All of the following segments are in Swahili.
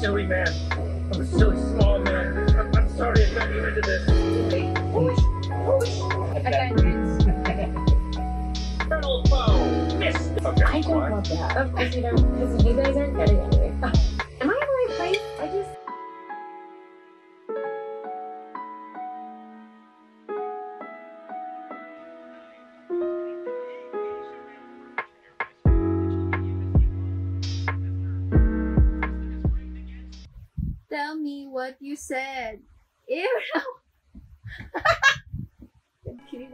silly man. I'm a silly small man. I'm sorry I got you into this. Hey, push. Turtle foe. Missed. Okay. I don't love that. Of course you don't, because you guys aren't getting anything. Am I in the right place? I just... Tell me what you said. Ew, no. I'm kidding.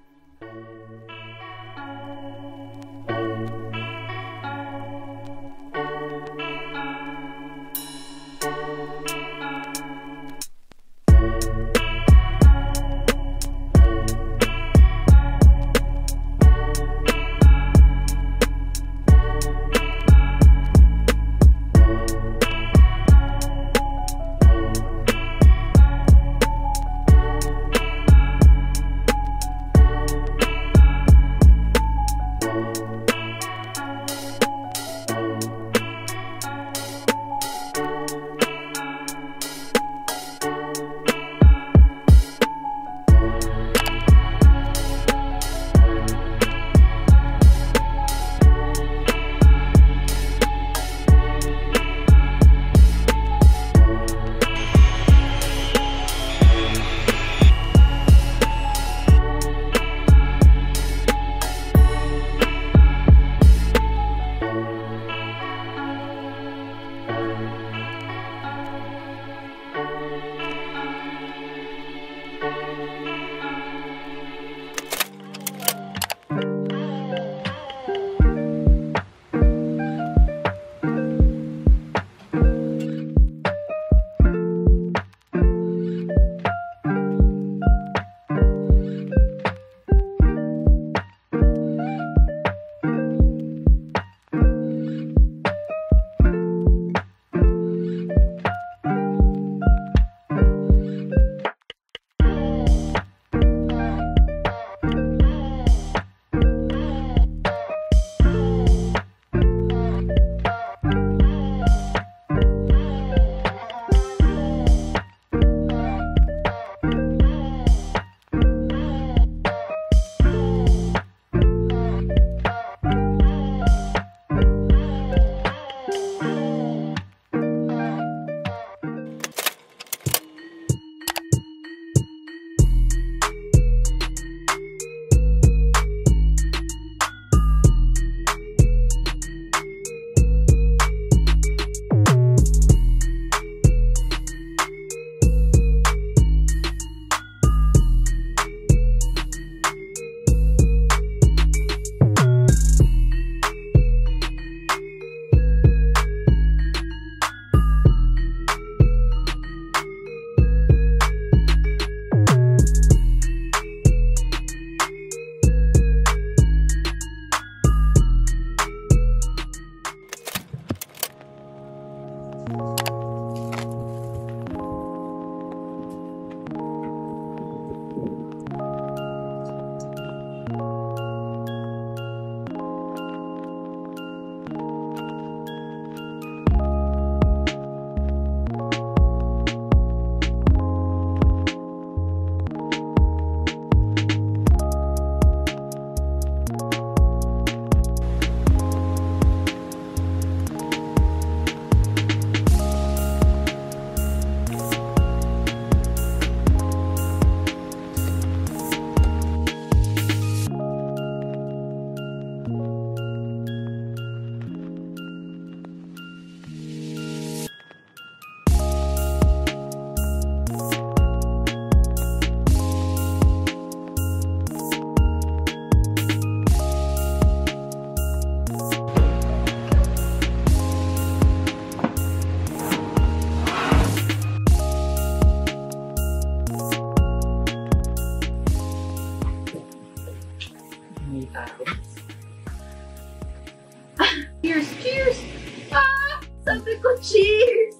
Cheers! Cheers! Ah! Sabi ko cheers!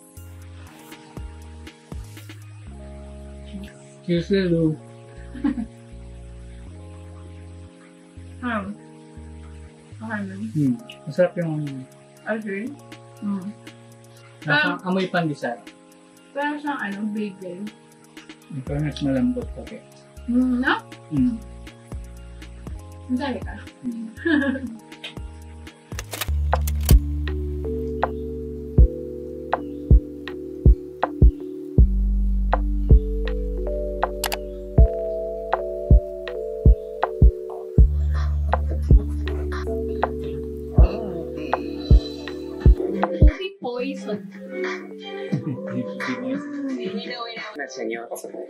Cheers, hello. Okay. Masarap yung... Okay. Amoy pandesal. Parang siyang bagel. Parang mas malambot kasi. No? Mm. Dali ka. Poison. Señor.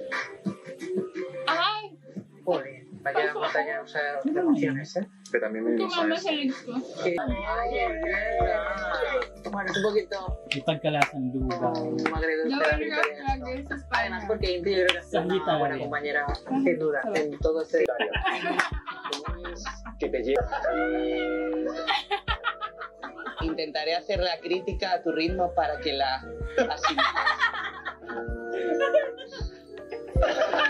Ay! Uy, vaya montaña, o sea, de emociones, ¿eh? Pero también me Tumama sa legs ko. Bueno, es un poquito Ipagkalasang lugaw. agridulce No, la you're victoria. not this is Además, fine. porque Inti yo creo que es una buena compañera, sin duda, en todo este que te lleva. Intentaré hacer la crítica a tu ritmo para que la asimiles.